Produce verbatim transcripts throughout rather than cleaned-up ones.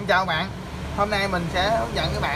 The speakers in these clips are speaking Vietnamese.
Xin chào các bạn, hôm nay mình sẽ hướng dẫn các bạn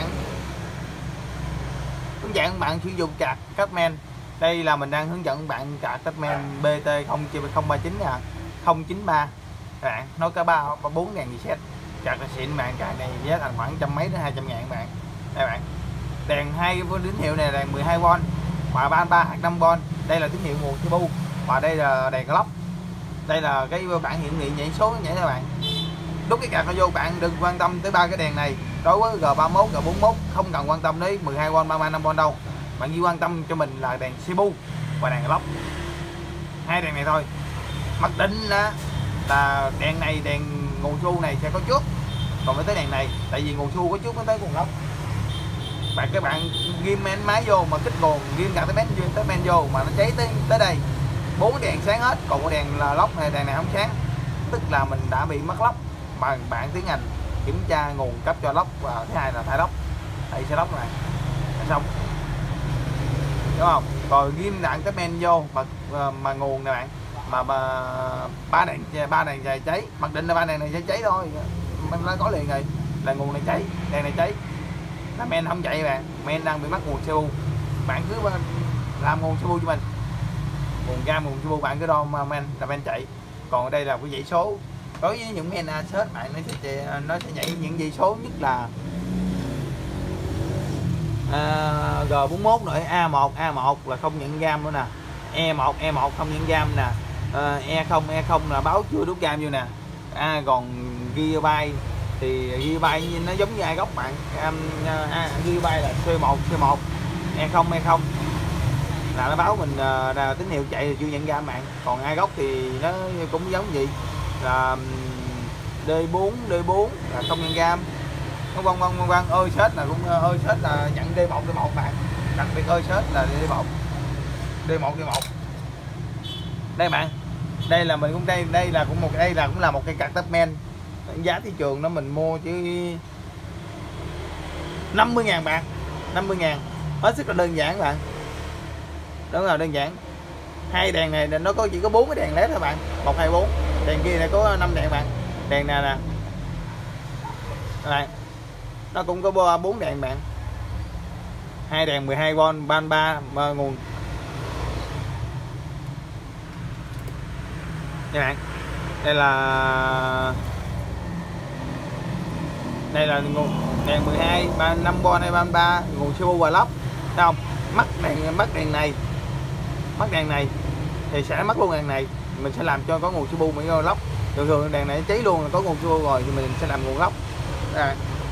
hướng dẫn các bạn sử dụng card Cardman. Đây là mình đang hướng dẫn các bạn card Cardman B T không ba chín nè, không chín ba. Các bạn nó có ba bốn ngàn reset, card là xịn bạn. Card này giá thành khoảng trăm mấy đến hai trăm ngàn các bạn. Đây bạn, đèn hai tín hiệu này, đèn mười hai vôn và ba ba hoặc năm vôn. Đây là tín hiệu nguồn T B U và đây là đèn clock. Đây là cái bảng hiển thị nhảy số nhảy các bạn. Đúc cái card nó vô, bạn đừng quan tâm tới ba cái đèn này. Đối với G ba mốt, G bốn mốt không cần quan tâm đến mười hai vôn, ba ba năm vôn đâu. Bạn chỉ quan tâm cho mình là đèn T B U và đèn clock. Hai đèn này thôi. Mặc định là, là đèn này, đèn nguồn su này sẽ có trước. Còn với tới đèn này, tại vì nguồn su có trước mới tới nguồn lốc. Bạn các bạn ghim máy vô mà kích nguồn, ghim cả tới tới men vô mà nó cháy tới tới đây, bốn đèn sáng hết, còn cái đèn là lốc này, đèn này không sáng, tức là mình đã bị mất lốc. Mà bạn tiến hành kiểm tra nguồn cấp cho lốc, và thứ hai là thay lốc, thay xe lốc này là xong, đúng không? Rồi ghim đạn cái men vô mà mà nguồn này bạn, mà, mà ba đèn ba đèn dài cháy, mặc định là ba đèn này sẽ cháy thôi, mình đã có liền rồi, là nguồn này cháy, đèn này cháy là men không chạy bạn, men đang bị mất nguồn xê u. Bạn cứ làm nguồn xê u cho mình, nguồn gam nguồn xê u bạn cứ đo mà men là men chạy. Còn đây là cái dãy số. Đối với những men asset bạn nó sẽ nó sẽ nhảy những dãy số, nhất là à, G bốn mốt nữa, A một A một là không nhận gam nữa nè, E một E một không nhận gam nè, à, E không E không là báo chưa đút gam vô nè. À, còn gigabyte thì gigabyte nó giống như ai gốc bạn. Um, à, gigabyte là C một C một, E không E không là nó báo mình uh, là tín hiệu chạy thì chưa nhận gam bạn. Còn ai gốc thì nó cũng giống gì là D bốn D bốn là không nhận gam. Nó vân vân vân vân. Ơi sết là cũng ơi sết là nhận D một D một bạn. Đặc biệt ơi sết là D một D một D một. Đây bạn, đây là mình cũng đây đây là cũng một đây là cũng là một cây card Cardman. Giá thị trường nó mình mua chứ năm mươi ngàn bạn, năm mươi ngàn, hết sức là đơn giản bạn. Đúng rồi, đơn giản. Hai đèn này nó có chỉ có bốn cái đèn led thôi bạn, một hai bốn. Đèn kia này có năm đèn bạn. Đèn này nè, này nó cũng có bốn đèn bạn. Hai đèn mười hai vôn, ban ba nguồn. Đây bạn, đây là đây là nguồn đèn mười hai, ba năm vôn hay ba ba, nguồn xê u và lốc. Thấy không? Mắt đèn mắt đèn này, mắt đèn này thì sẽ mất luôn đèn này. Mình sẽ làm cho có nguồn xê u mới có lốc. Thường thường đèn này cháy luôn là có nguồn xê u rồi thì mình sẽ làm nguồn lốc. Đây,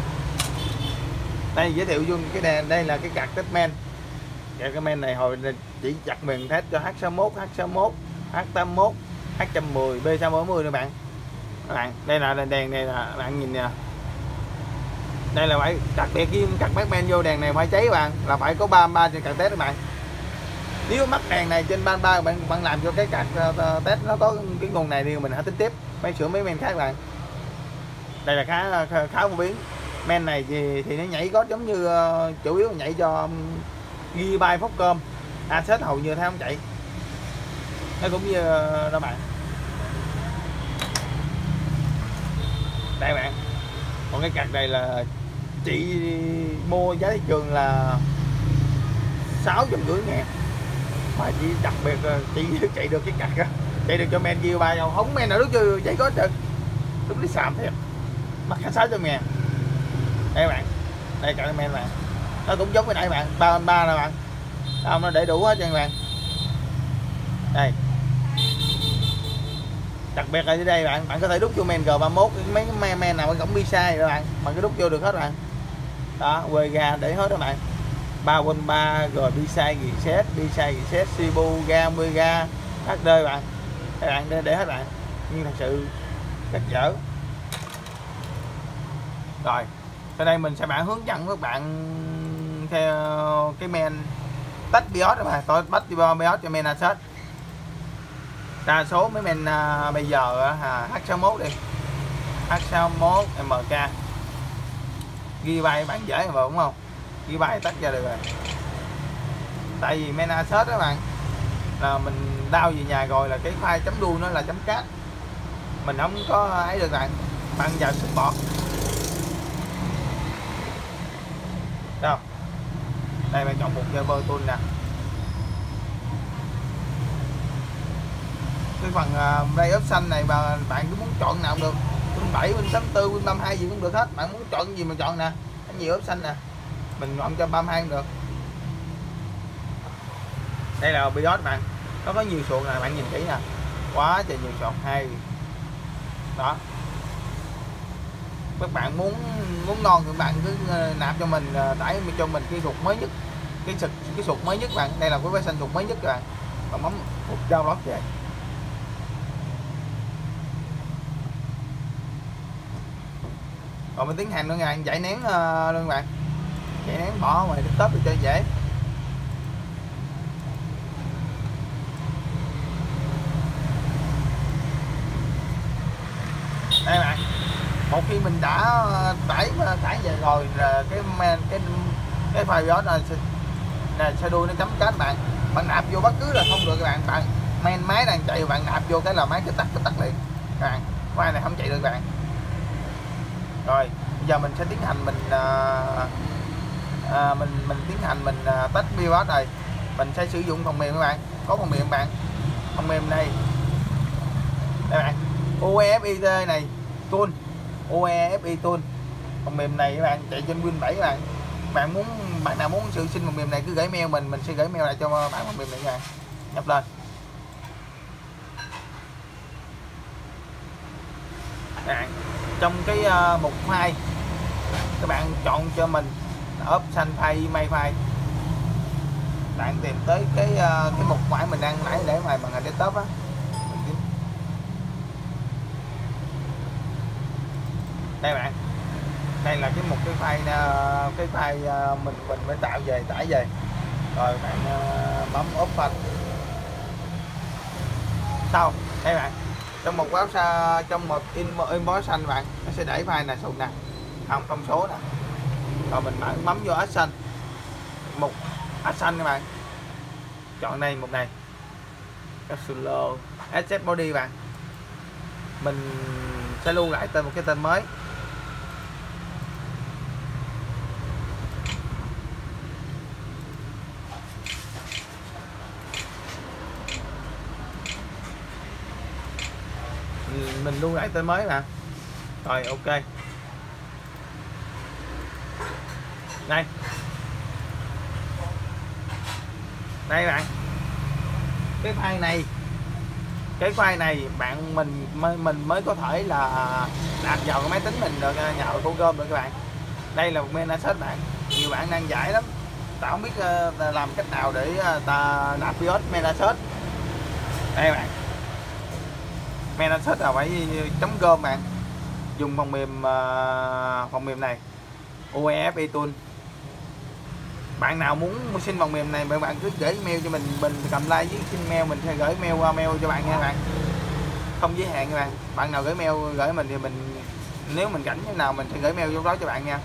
đây giới thiệu luôn cái đèn, đây là cái card Cardman. Cái Cardman này hồi chỉ chặt mình test cho H sáu mốt, H sáu mốt, H tám mốt, H một mười, B sáu bốn mươi nữa bạn. Các bạn, đây là đèn này là bạn nhìn nè. Đây là phải đặc biệt với card Cardman vô đèn này phải cháy bạn, là phải có ba ba trên card test các bạn. Nếu mắt đèn này trên ba ba bạn bạn làm cho cái card uh, test nó có cái nguồn này thì mình hãy tính tiếp, phải sửa mấy men khác bạn. Đây là khá khá, khá phổ biến. Men này thì, thì nó nhảy có giống như uh, chủ yếu nhảy cho um, gigabyte Foxcom, asset hầu như thấy không chạy. Nó cũng như uh, đó bạn. Đây bạn. Còn cái card này là chị mua giá thị trường là sáu trăm rưỡi ngàn. Mà chỉ đặc biệt là chị chạy được cái card, chạy được cho men gigabyte đâu, không men nào đúng chưa chạy có chừng. Đúng đi xàm thiệt. Mất cả sáu trăm ngàn. Đây bạn, đây card men bạn, nó cũng giống cái nãy bạn, ba ba nè bạn, không, nó để đủ hết cho bạn. Đây, đặc biệt là dưới đây bạn, bạn có thể đút vô men G ba mốt, mấy cái men nào cũng bi sai rồi bạn, bạn cứ đút vô được hết bạn. Đó, quê ga để hết đó bạn. ba vôn ba, rồi bi sai reset, bi sai reset, xê pê u, ga, mười ga, hát đê bạn. Các bạn để, để hết bạn, nhưng thật sự rất dở. Rồi, sau đây mình sẽ bạn hướng dẫn các bạn theo cái men tách BIOS rồi mà, tôi tách BIOS cho men asset. Đa số mấy men uh, bây giờ uh, H sáu mốt đi, H sáu mốt em ca gigabyte bạn dễ mà đúng không? Gigabyte tách ra được rồi. Tại vì men asset đó bạn, là mình đao về nhà rồi là cái file chấm đu nó là chấm cát, mình không có ấy được bạn. Bạn vào support đâu đây bạn chọn một server tool nè, cái phần uh, đây option này mà bạn cứ muốn chọn nào cũng được, Win bảy, Win tám tư, Win ba mươi hai gì cũng được hết, bạn muốn chọn cái gì mà chọn nè, có nhiều option nè, mình chọn cho ba mươi hai cũng được. Đây là BIOS bạn, nó có nhiều xuồng này, bạn nhìn kỹ nè, quá trời nhiều xuồng hay đó. Các bạn muốn muốn ngon thì bạn cứ nạp cho mình, tải cho mình cái sụt mới nhất, cái sụt cái sụt mới nhất bạn, đây là cái version sụt mới nhất các bạn, bạn bấm một download về. Còn mình tiến hành nữa nha, giải nén uh, luôn bạn, giải nén bỏ ngoài desktop để cho dễ. Đây bạn, một khi mình đã tải tải về rồi là cái cái cái file đó là là sẽ đuôi nó chấm kết bạn, bạn nạp vô bất cứ là không được các bạn, bạn main máy đang chạy bạn nạp vô cái là máy cái tắt cái tắt liền các bạn, file này không chạy được các bạn. Rồi bây giờ mình sẽ tiến hành mình à, à, mình mình tiến hành mình à, tách BIOS rồi, mình sẽ sử dụng phần mềm các bạn, có phần mềm các bạn, phần mềm này đây bạn, u e ép i tê này tool, u e ép i tool, phần mềm này các bạn chạy trên Win bảy các bạn. Bạn muốn bạn nào muốn sự xin phần mềm này cứ gửi mail mình mình sẽ gửi mail lại cho bạn phần mềm này các bạn, nhập lên. À, trong cái uh, mục file các bạn chọn cho mình option file email file, bạn tìm tới cái uh, cái mục ngoại mình đang nãy để ngoài bằng desktop á, đây bạn, đây là cái một cái file uh, cái file uh, mình mình mới tạo về tải về, rồi bạn uh, bấm open sau đây bạn, trong một web trong một inbox xanh bạn nó sẽ để file này xuống nè, không thông số nè, rồi mình bạn bấm vô action, một action các bạn, chọn đây một này capsule asset body bạn, mình sẽ lưu lại tên một cái tên mới. Mình lưu lại tên mới mà, rồi ok. Đây đây bạn, cái file này cái file này bạn mình mình mới có thể là đặt vào cái máy tính mình được, nhờ Google được các bạn. Đây là một main asset bạn, nhiều bạn đang giải lắm, ta không biết uh, làm cách nào để uh, ta nạp BIOS main asset. Đây bạn, main asset là phải chấm gom bạn, dùng phần mềm uh, phần mềm này u e ép i tool. Bạn nào muốn xin phần mềm này bạn cứ gửi email cho mình, mình cầm like với xin mail, mình sẽ gửi mail qua mail cho bạn nha các bạn, không giới hạn các bạn. Bạn nào gửi mail gửi mình thì mình nếu mình rảnh như nào mình sẽ gửi mail vô đó cho bạn nha.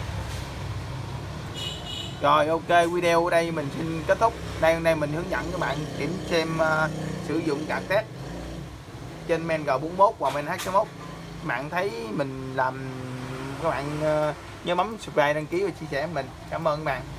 Rồi ok, video ở đây mình xin kết thúc. Đây đây mình hướng dẫn các bạn kiểm xem uh, sử dụng card test trên main G bốn mươi mốt và main H sáu mươi mốt. Bạn thấy mình làm, các bạn uh, nhớ bấm subscribe, đăng ký và chia sẻ với mình. Cảm ơn các bạn.